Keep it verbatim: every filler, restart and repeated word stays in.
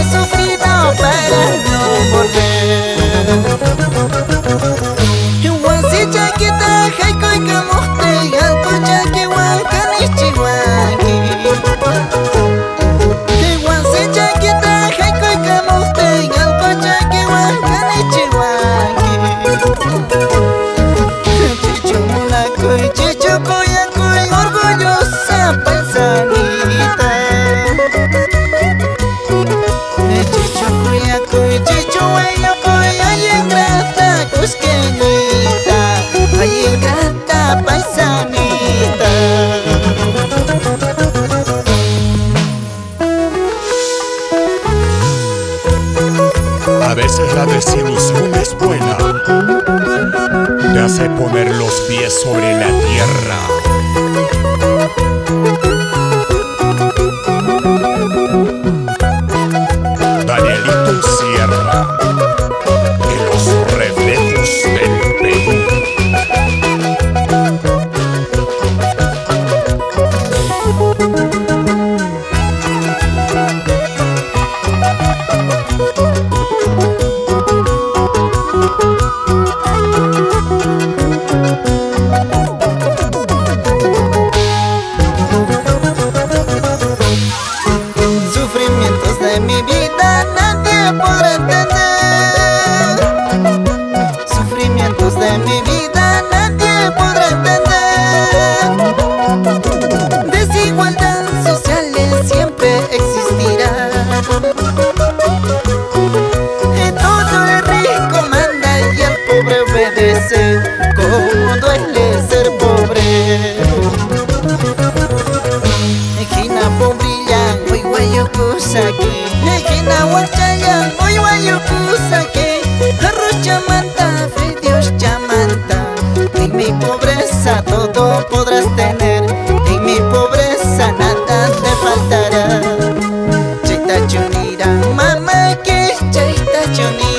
sufrido para no volver. Huasi chaquita, jaiko y camote, alto chaque, huacani, chihuaqui. Huasi chaquita, jaiko y camote, alto chaque, huacani, chihuaqui. Chicho mulaco y chicho coyacuy, orgullosa paisanita. Chicho coyacuy, chicho guayacuy, ay ingrata cusqueñita, ay ingrata paisanita. A veces la desilusión es buena, te hace poner los pies sobre la tierra. Danielito Sierra, en los reflejos del Perú. Sufrimientos de mi vida nadie podrá entender. Sufrimientos de mi vida nadie podrá entender. Desigualdad sociales siempre existirá. Todo el rico manda y el pobre obedece. Como duele ser pobre. Ejina pobrilla, hoy guayo kusake. Ejina huachaya, hoy guayo kusake. Arroz chamanta, fe Dios chamanta. En mi pobreza todo podrás tener. En mi pobreza nada te faltará. Chaita chunira, mamá que chaita chunira.